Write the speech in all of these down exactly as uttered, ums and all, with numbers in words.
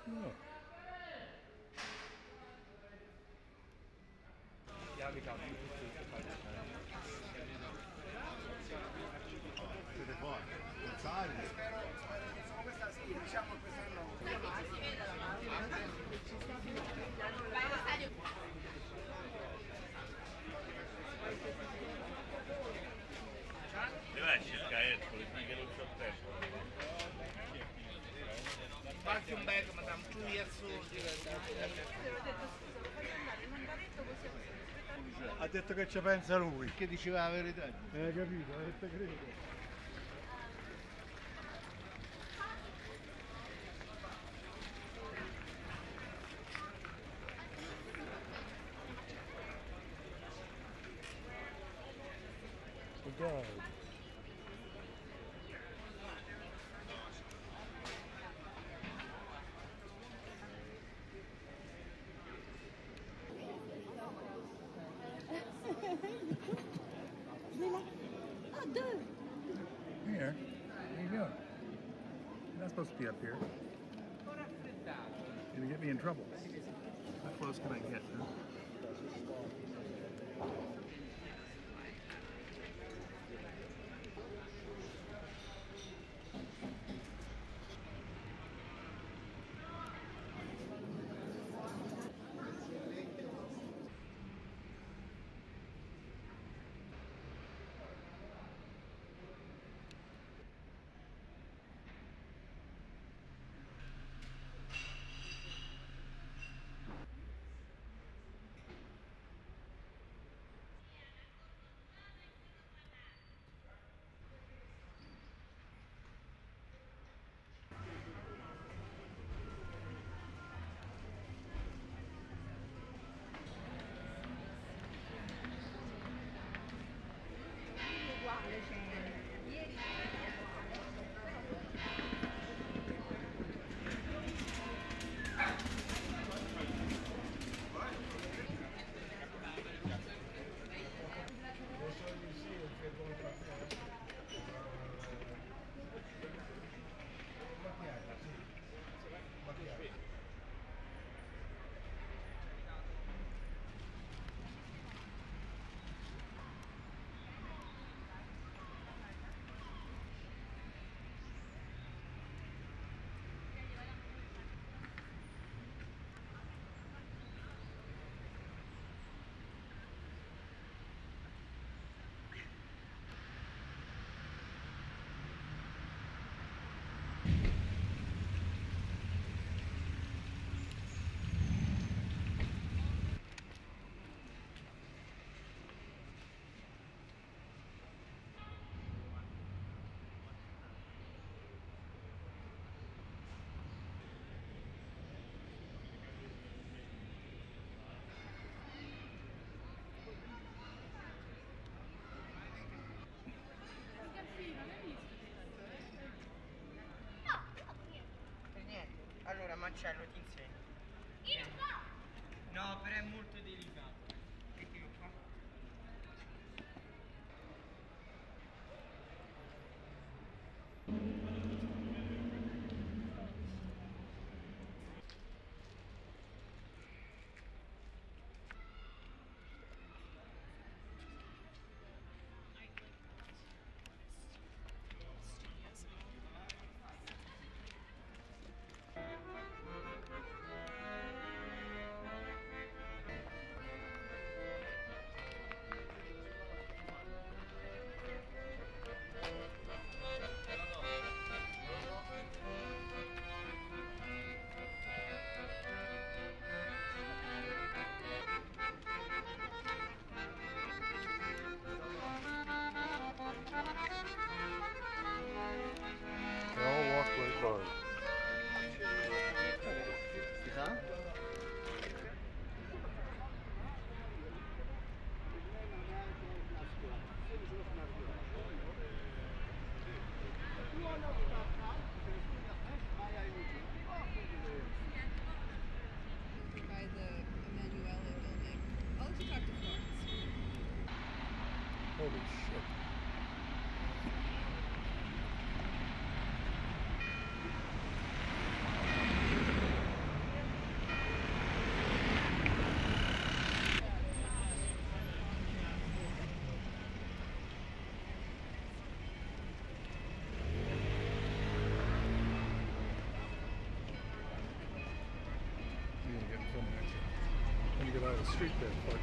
No. Siete fuori, non sai? Questa sì, diciamo questa no. Deve essere Ercole, perché non c'ho tempo. Qualche un bag, madame, tu assurdi. Ha detto che ci pensa lui. Che diceva la verità? Hai capito? Ha detto credo. Dai. Oh, deux. Here. There you go. You're not supposed to be up here. You're gonna get me in trouble. How close can I get, huh? Uguale, cioè, ieri Per niente. Allora, Marcello ti insegno. io non so. No, però è molto delicato. Mettilo qua. By the Emanuele building. I'll let you talk to Florence. Holy shit. get out of the street there, but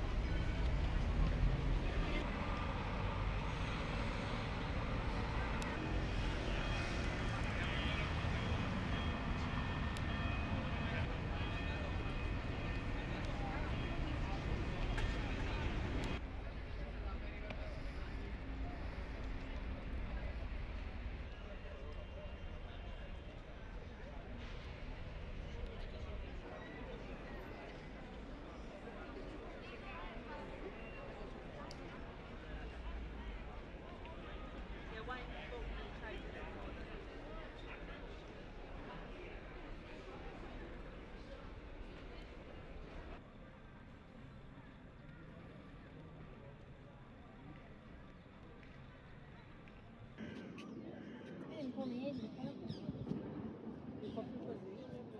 un po' meglio, un po' più così.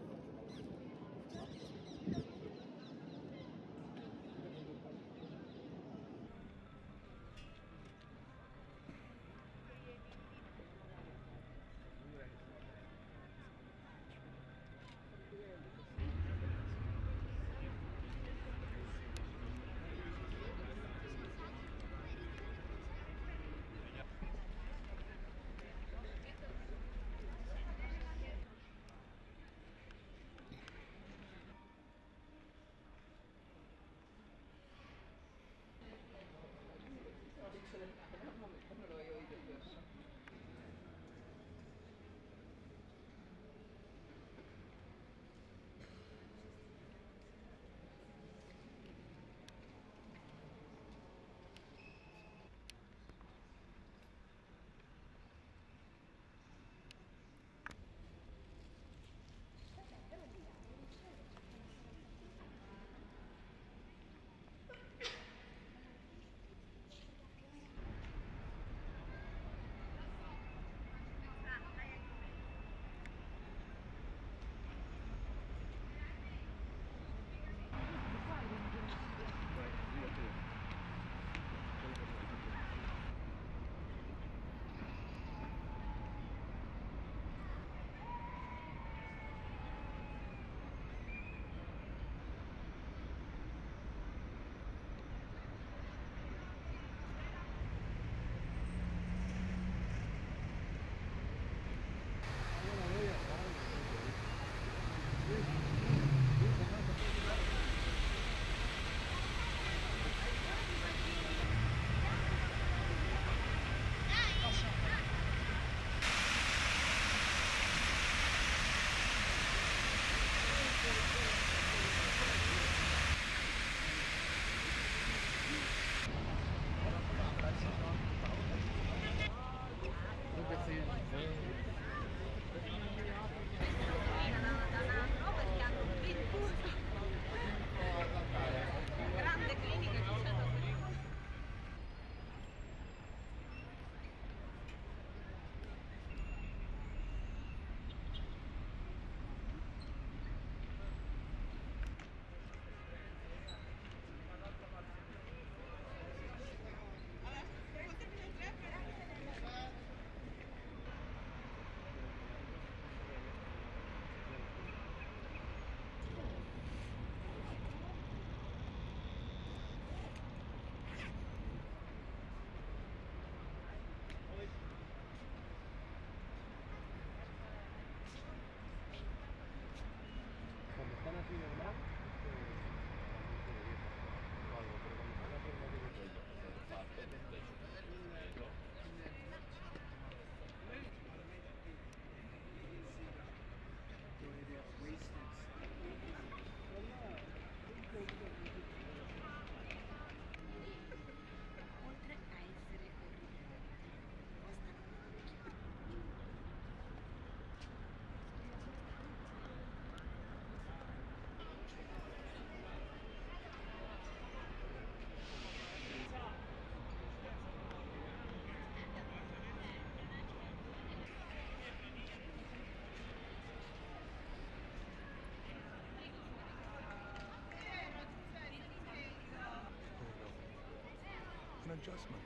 an adjustment.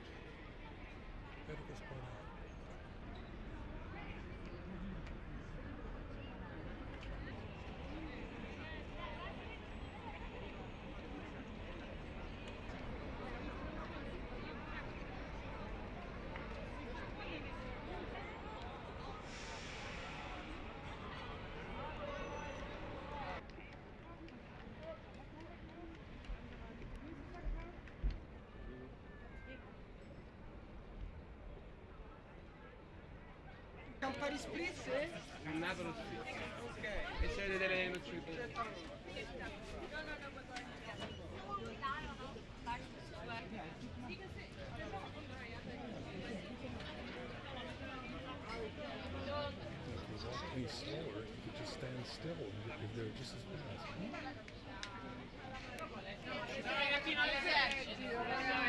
Edit this part out. fare spritz? Un Napoli spritz. Ok. E c'è delle noci. If you walk any slower, you could just stand still and if they're just as fast. Ragazzino all'esercito.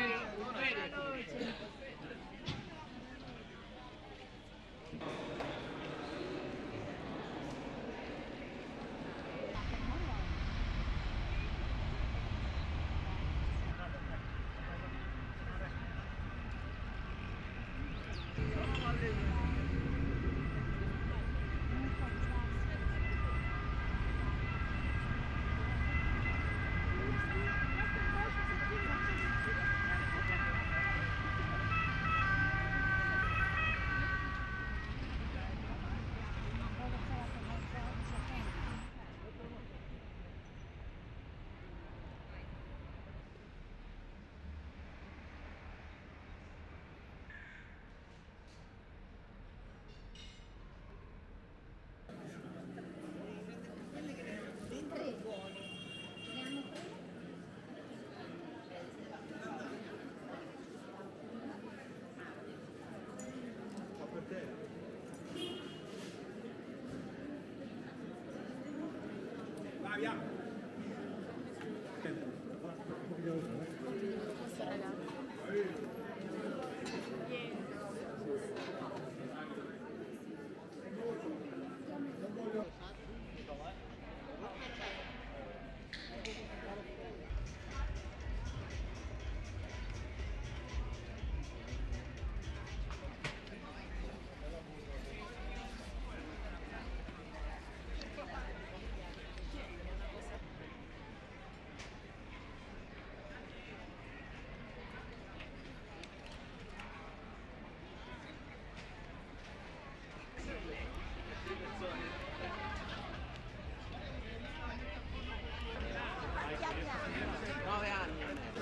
nove anni.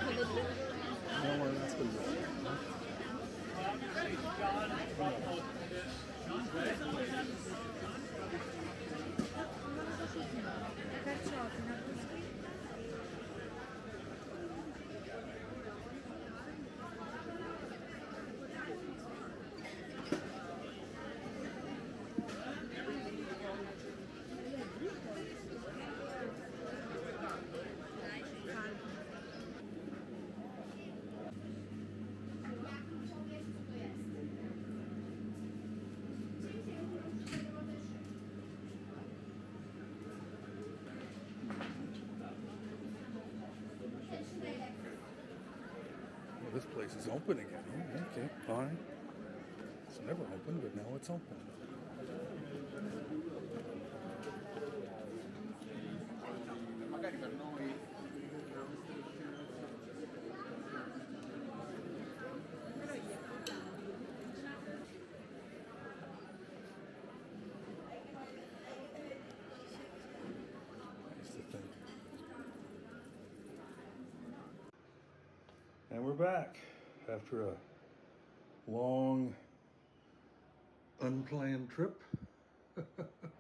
No, we're not supposed to. Well, this place is open again. Oh, okay, fine. It's never open, but now it's open. Magari per noi That's the thing. And we're back after a long, unplanned trip.